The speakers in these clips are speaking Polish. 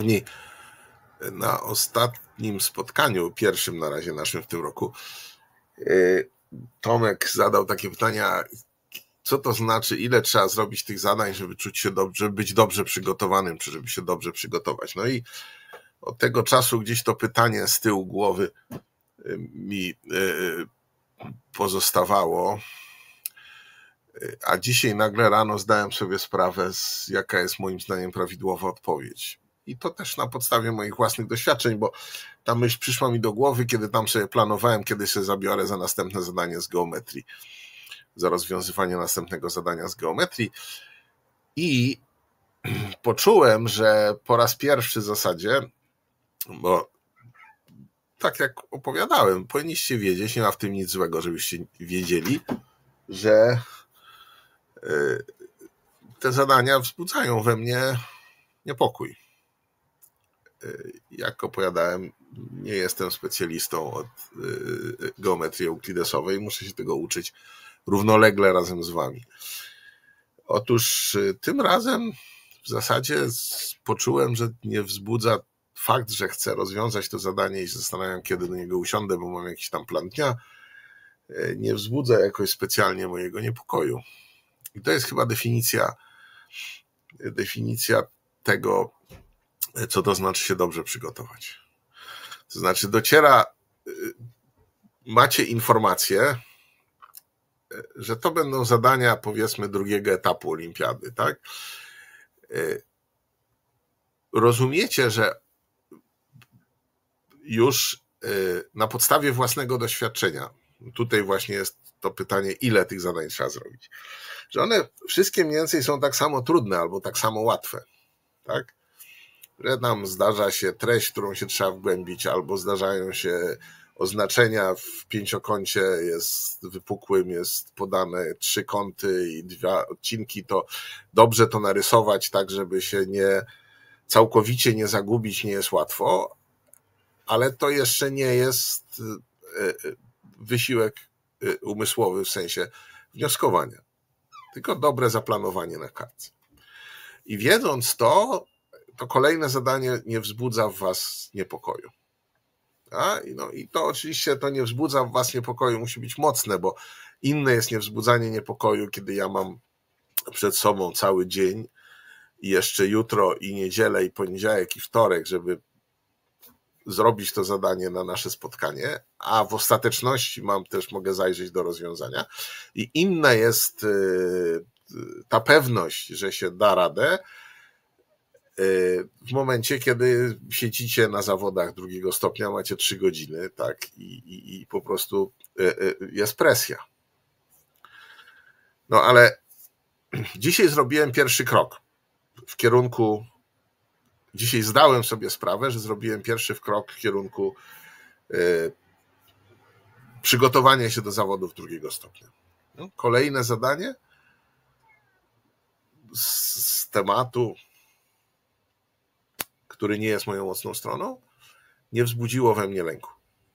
Kochani, na ostatnim spotkaniu, pierwszym na razie naszym w tym roku, Tomek zadał takie pytania, co to znaczy, ile trzeba zrobić tych zadań, żeby czuć się dobrze, żeby być dobrze przygotowanym, czy żeby się dobrze przygotować. No i od tego czasu gdzieś to pytanie z tyłu głowy mi pozostawało, a dzisiaj nagle rano zdałem sobie sprawę, jaka jest moim zdaniem prawidłowa odpowiedź. I to też na podstawie moich własnych doświadczeń, bo ta myśl przyszła mi do głowy, kiedy tam sobie planowałem, kiedy się zabiorę za następne zadanie z geometrii, za rozwiązywanie następnego zadania z geometrii. I poczułem, że po raz pierwszy w zasadzie, bo tak jak opowiadałem, powinniście wiedzieć, nie ma w tym nic złego, żebyście wiedzieli, że te zadania wzbudzają we mnie niepokój. Jak opowiadałem, nie jestem specjalistą od geometrii euklidesowej, muszę się tego uczyć równolegle razem z wami. Otóż tym razem w zasadzie poczułem, że nie wzbudza fakt, że chcę rozwiązać to zadanie i się zastanawiam, kiedy do niego usiądę, bo mam jakiś tam plan dnia, nie wzbudza jakoś specjalnie mojego niepokoju. I to jest chyba definicja tego, co to znaczy się dobrze przygotować. To znaczy macie informację, że to będą zadania, powiedzmy, drugiego etapu olimpiady, tak? Rozumiecie, że już na podstawie własnego doświadczenia, tutaj właśnie jest to pytanie, ile tych zadań trzeba zrobić, że one wszystkie mniej więcej są tak samo trudne albo tak samo łatwe, tak? Że tam zdarza się treść, którą się trzeba wgłębić, albo zdarzają się oznaczenia w pięciokącie, jest wypukłym, jest podane 3 kąty i 2 odcinki, to dobrze to narysować tak, żeby się całkowicie nie zagubić, nie jest łatwo, ale to jeszcze nie jest wysiłek umysłowy w sensie wnioskowania, tylko dobre zaplanowanie na kartce. I wiedząc to kolejne zadanie nie wzbudza w was niepokoju. I to oczywiście to nie wzbudza w was niepokoju, musi być mocne, bo inne jest niewzbudzanie niepokoju, kiedy ja mam przed sobą cały dzień i jeszcze jutro i niedzielę i poniedziałek i wtorek, żeby zrobić to zadanie na nasze spotkanie, a w ostateczności mogę zajrzeć do rozwiązania. I inna jest ta pewność, że się da radę, w momencie, kiedy siedzicie na zawodach 2. stopnia, macie 3 godziny, tak, i po prostu jest presja. No ale dzisiaj zrobiłem pierwszy krok w kierunku, dzisiaj zdałem sobie sprawę, że zrobiłem pierwszy krok w kierunku przygotowania się do zawodów 2. stopnia. No, kolejne zadanie z tematu, który nie jest moją mocną stroną, nie wzbudziło we mnie lęku.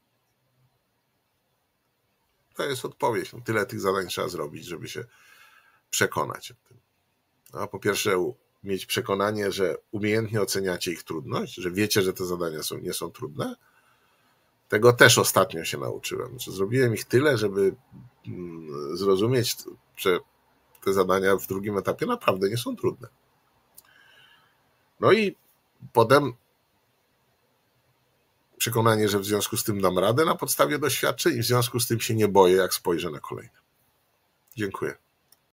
To jest odpowiedź. Tyle tych zadań trzeba zrobić, żeby się przekonać o tym. Po pierwsze, mieć przekonanie, że umiejętnie oceniacie ich trudność, że wiecie, że te zadania nie są trudne. Tego też ostatnio się nauczyłem. Że zrobiłem ich tyle, żeby zrozumieć, że te zadania w 2. etapie naprawdę nie są trudne. No i potem przekonanie, że w związku z tym dam radę na podstawie doświadczeń i w związku z tym się nie boję, jak spojrzę na kolejne. Dziękuję.